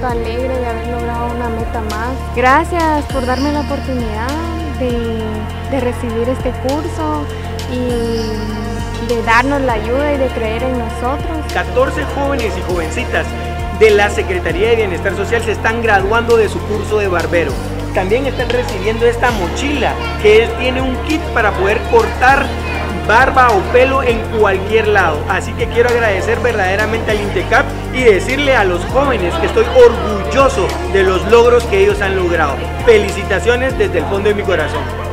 alegre de haber logrado una meta más. Gracias por darme la oportunidad de recibir este curso y de darnos la ayuda y de creer en nosotros. 14 jóvenes y jovencitas de la Secretaría de Bienestar Social se están graduando de su curso de barbero. También están recibiendo esta mochila que tiene un kit para poder cortar barba o pelo en cualquier lado. Así que quiero agradecer verdaderamente al INTECAP y decirle a los jóvenes que estoy orgulloso de los logros que ellos han logrado. Felicitaciones desde el fondo de mi corazón.